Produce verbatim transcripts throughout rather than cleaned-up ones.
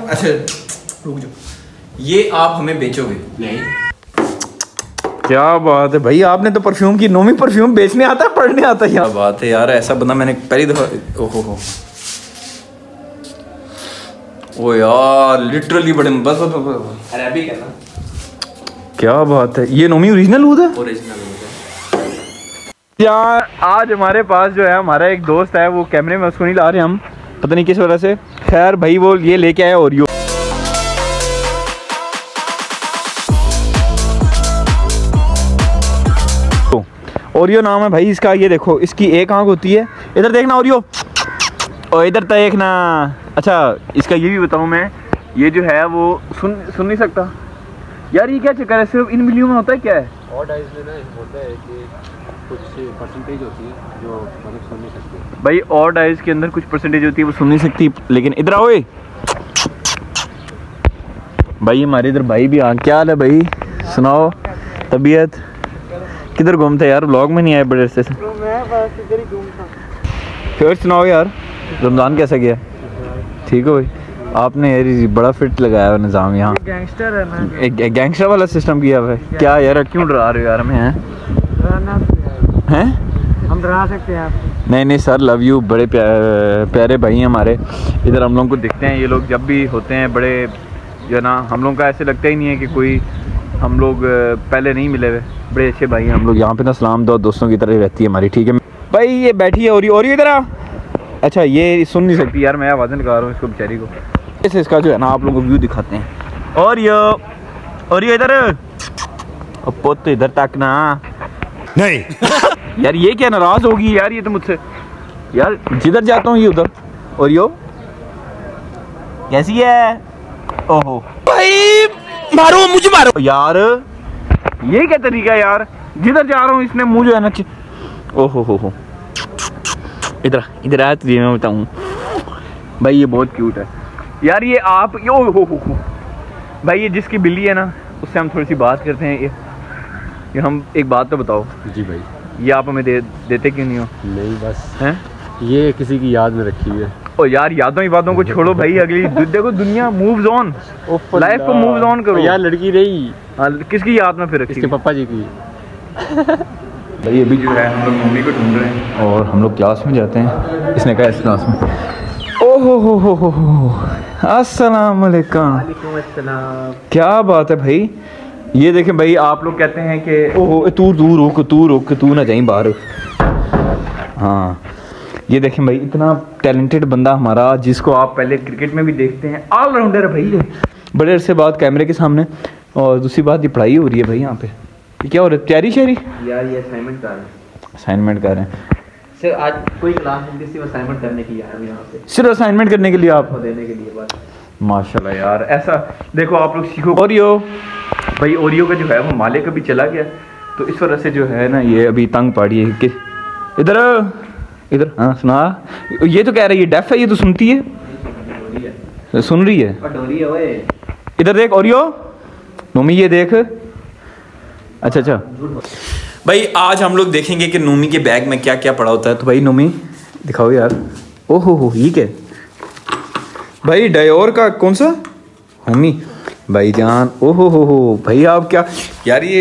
अच्छा रुक जाओ, ये आप हमें बेचोगे? नहीं। क्या बात है भाई, आपने तो परफ्यूम की नोमी परफ्यूम बेचने आता है, पढ़ने आता है? क्या बात है यार, ऐसा बंदा मैंने पहली दफा। ओहो हो ओ यार, लिटरली बड़े बस बस अरेबिक है ना? क्या बात है, ये नोमी ओरिजिनल ऊद है? ओरिजिनल ऊद है यार। आज हमारे पास जो है हमारा एक दोस्त है, वो कैमरे में उसको नहीं ला रहे हम, पता नहीं किस वजह से। खैर भाई वो ये लेके आया ओरियो। ओरियो नाम है भाई इसका, ये देखो इसकी एक आंख होती है। इधर देखना ओरियो, और इधर देखना। अच्छा इसका ये भी बताऊं मैं, ये जो है वो सुन सुन नहीं सकता यार। ये क्या चक्कर है, सिर्फ इन बिल्लियों में होता है क्या है? और डाइस में ना होता है कि कुछ परसेंटेज होती है जो मतलब सुन नहीं सकती भाई। और डाइस के अंदर कुछ परसेंटेज होती है वो सुन नहीं सकती, लेकिन इधर आओ भाई, हमारे इधर भाई भी आ। क्या हाल है भाई, सुनाओ तबीयत? किधर घूमते यार, व्लॉग में नहीं आए बड़े अरसे से। फिर सुनाओ यार, रमज़ान कैसा गया? ठीक हो भाई? आपने यार बड़ा फिट लगाया हुआ निज़ाम यहाँ। गैंगस्टर है ना, एक गैंगस्टर वाला सिस्टम किया हुआ है क्या यार? क्यों डरा रहे हो यार हमें? हैं हैं हम डरा सकते हैं आपको? नहीं नहीं सर, लव यू। बड़े प्यारे, प्यारे भाई हैं हमारे। इधर हम लोग को दिखते हैं ये लोग जब भी होते हैं, बड़े जो है ना, हम लोग का ऐसे लगता ही नहीं है कि कोई हम लोग पहले नहीं मिले हुए। बड़े अच्छे भाई हैं हम लोग। यहाँ पे ना सलाम दो दोस्तों की तरह रहती है हमारी, ठीक है भाई? ये बैठी है और और इधर आ। अच्छा ये सुन नहीं सकती यार, मैं आवाज़ें लगा रहा हूँ इसको बेचारी को। इसे इसका जो है ना आप लोगों को व्यू दिखाते हैं। और ये और ये इधर पुत, इधर तक ना नहीं यार, ये क्या नाराज होगी यार ये तो मुझसे यार, जिधर जाता हूँ ये उधर। और यो कैसी है? ओहो भाई मारो मुझे, मारो यार। ये क्या तरीका है यार, जिधर जा रहा हूँ इसने मुझे है ना। ओहो हो हो इधर इधर आया तुझे मैं बताऊँ भाई, ये बहुत क्यूट है यार। ये आप यो हो हो हो भाई, ये जिसकी बिल्ली है ना उससे हम थोड़ी सी बात करते हैं। ये, ये हम एक बात तो बताओ जी भाई, ये आप हमें दे देते क्यों नहीं हो? नहीं बस हैं, ये किसी की याद में रखी हुई है। ओ यार यादों ही बातों को छोड़ो भाई, अगली देखो दुनिया मूव्स ऑन, लाइफ को मूव्स ऑन करो यार। लड़की नहीं, हाँ, किसकी याद में फिर रखी? इसके पापा जी की। भाई अभी जो है हम लोग मम्मी को ढूंढ रहे हैं और हम लोग क्लास में जाते हैं। इसने कहा इस क्लास में। ओहो हो हो हो हो अस्सलाम वालेकुम। वालेकुम अस्सलाम। क्या बात है भाई, ये देखें भाई, आप लोग कहते हैं कि ओहो तू दूर रुक, तू रुक, तू ना जाई बाहर। हाँ ये देखें भाई, इतना टैलेंटेड बंदा हमारा, जिसको आप पहले क्रिकेट में भी देखते हैं, ऑलराउंडर है भाई ये। बड़े अरसे बाद कैमरे के सामने। और दूसरी बात, ये पढ़ाई हो रही है भाई यहाँ पे। ये क्या हो रहा है, तैयारी शेरी? यार ये असाइनमेंट कर रहे हैं। असाइनमेंट कर रहे हैं सर, आज कोई क्लास नहीं, सिर्फ असाइनमेंट करने के लिए आया हूं यहाँ पे। सिर्फ असाइनमेंट करने के लिए आप? देने के लिए बस। माशाल्लाह यार, ऐसा देखो आप लोग सीखो। ओरियो भाई, ओरियो का जो है वो मालिक अभी चला गया, तो इस वजह से जो है ना ये अभी तंग पड़ी है कि इधर इधर। हाँ सुना, ये तो कह रही है डेफ है, ये तो सुनती है, सुन रही है। डोरी है ओए, इधर देख ओरियो, नोमी ये देख। अच्छा अच्छा भाई, आज हम लोग देखेंगे कि नोमी के बैग में क्या क्या पड़ा होता है। तो भाई नोमी दिखाओ यार। ओहो हो ये क्या भाई, डायोर का कौन सा होमी भाई जान? ओहो हो हो भाई, आप क्या यार, ये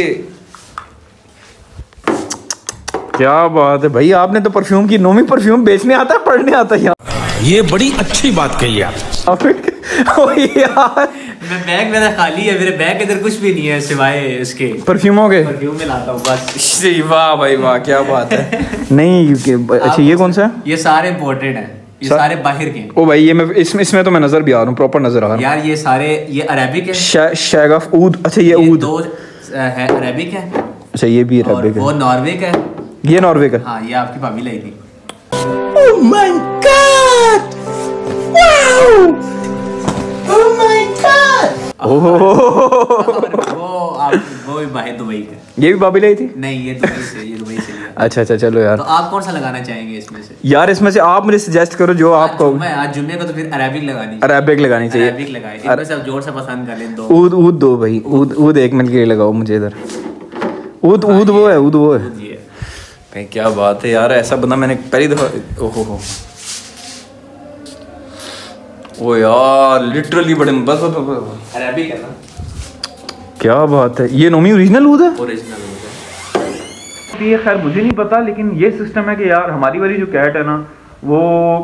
क्या बात है भाई, आपने तो परफ्यूम की नोमी परफ्यूम बेचने आता है, पढ़ने आता है यहाँ। ये बड़ी अच्छी बात कही आप। ओ यार मैं बैग मेरा खाली है, मेरे बैग के अंदर कुछ भी नहीं है सिवाय इसके परफ्यूमों के। परफ्यूम में लाता हूँ बस। वाह भाई वाह, क्या बात है। नहीं अच्छा, ये कौन सा है? ये सारे इम्पोर्टेड हैं, ये सा... सारे बाहर के हैं। ओ भाई ये मैं इसमें इसमें तो मैं नजर भी आ रहा हूँ, प्रॉपर नजर आ रहा हूँ यार। ये सारे ये अरेबिक है, शैगफ ऊद। अच्छा ये ऊद दो है अरेबिक है। अच्छा ये भी अरेबिक है। वो नॉर्वे का है। ये नॉर्वे का? हाँ, ये आपकी भाभी लाई थी। Oh my god, wow, oh my god. Oh वो आप वो भी बाहर दुबई का। ये भी भाभी लाई थी? नहीं, ये दुबई से, ये दुबई से लिया। अच्छा अच्छा चलो यार। तो आप कौन सा लगाना चाहेंगे इसमें से? यार इसमें से आप मुझे सजेस्ट करो जो आप कहो। मैं आज जुम्मे को तो फिर अरेबिक लगानी, अरेबिक लगानी चाहिए। अरेबिक लगाए, इनमें से जोर से पसंद कर लें। दो ऊद ऊद दो भाई, ऊद ऊद एक मिनट के लिए लगाओ मुझे इधर। ऊद ऊद वो है, ऊद वो है भाई। क्या बात है यार, ऐसा बंदा मैंने पहली दफा। ओहो हो ओ यार लिटरली बड़े बस बस बस अरबी करना क्या बात है। ये नोमी ओरिजिनल ऊद है? ओरिजिनल है। ये खैर मुझे नहीं पता, लेकिन ये सिस्टम है कि यार हमारी वाली जो कैट है ना वो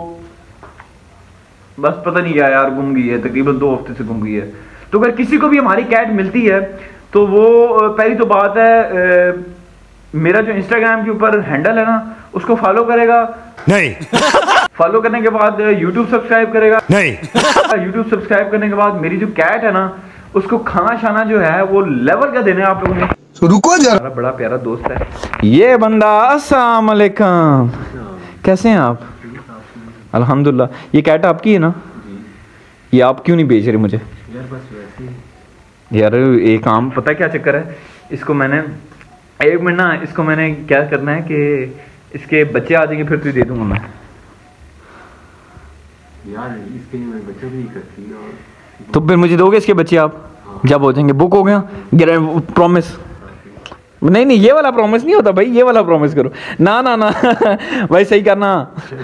बस पता नहीं क्या यार गुम गई है, तकरीबन दो हफ्ते से गुम गई है। तो अगर किसी को भी हमारी कैट मिलती है तो वो पहली तो बात है ए, मेरा जो इंस्टाग्राम के ऊपर हैंडल है ना उसको फॉलो करेगा। नहीं। फॉलो करने के बाद यूट्यूब सब्सक्राइब करेगा। नहीं। यूट्यूब सब्सक्राइब करने के बाद मेरी जो कैट है ना उसको खाना शाना जो है वो लेवल का देना है आप लोगों ने। तो रुको जरा, बड़ा प्यारा दोस्त है ये बंदा। अस्सलाम वालेकुम, कैसे हैं आप? अल्हम्दुलिल्लाह। ये कैट आपकी है ना? ये आप क्यों नहीं बेच रहे मुझे? यार बस वैसे यार एक काम पता क्या चक्कर है, इसको मैंने एक मिनट ना इसको मैंने क्या करना है कि इसके बच्चे आ जाएंगे फिर तुझे दे दूंगा मैं। यार इसके लिए मैं बच्चा भी नहीं करती और तो फिर मुझे दोगे इसके बच्चे आप? हाँ। जब हो जाएंगे बुक हो गया प्रॉमिस। नहीं नहीं ये वाला प्रॉमिस नहीं होता भाई, ये वाला प्रॉमिस करो ना ना ना भाई सही करना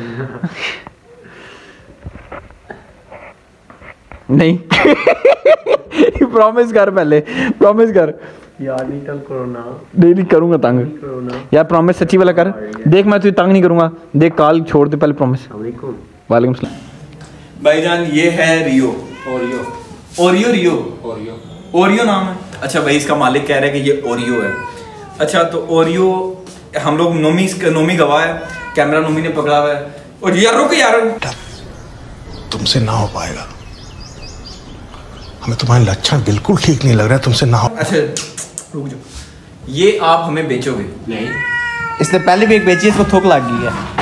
नहीं प्रॉमिस कर पहले, प्रॉमिस कर यार नहीं तंग करो ना। नहीं नहीं करूंगा तंग करो ना यार, प्रॉमिस सच्ची वाला कर। देख मैं तुझे तंग नहीं करूंगा, देख कॉल छोड़ दे पहले प्रॉमिस। वालेकुम। वालेकुम सलाम। भाईजान ये है Rio. Oreo Oreo Rio Oreo Oreo नाम है। अच्छा भाई इसका मालिक कह रहा है कि ये ओरियो है। अच्छा तो ओरियो हम लोग नोमी नोमी गवाह है, कैमरा नोमी ने पकड़ा हुआ है। और यार रुक यार, तुमसे ना हो पाएगा, हमें तुम्हारे लक्षण बिल्कुल ठीक नहीं लग रहा है, तुमसे ना हो। अच्छा रुक जाओ, ये आप हमें बेचोगे? नहीं इसने पहले भी एक बेची, इसको थूक लग गई है।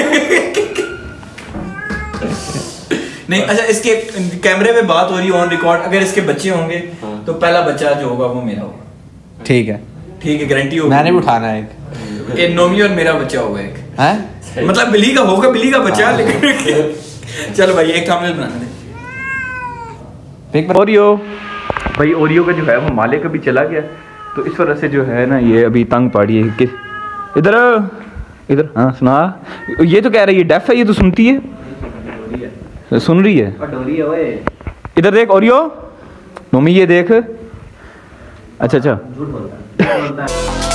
नहीं अच्छा इसके कैमरे में बात हो रही है ऑन रिकॉर्ड, अगर इसके बच्चे होंगे हाँ। तो पहला बच्चा जो होगा वो मेरा होगा। ठीक है, ठीक है गारंटी होगी। मैंने भी उठाना है एक। ये नोमी और मेरा बच्चा होगा एक हैं? मतलब बिल्ली का होगा, बिल्ली का बच्चा। लेकिन चलो भाई एक थंबनेल बनाने दे। ओरियो भाई, ओरियो का जो है वो मालिक अभी चला गया, तो इस वजह से जो है ना ये अभी तंग पड़ी है कि इधर इधर। हाँ सुना, ये तो कह रही है डेफ है, ये तो सुनती है, सुन रही है। इधर देख ओरियो, नोमी ये देख। अच्छा अच्छा झूठ बोलता है।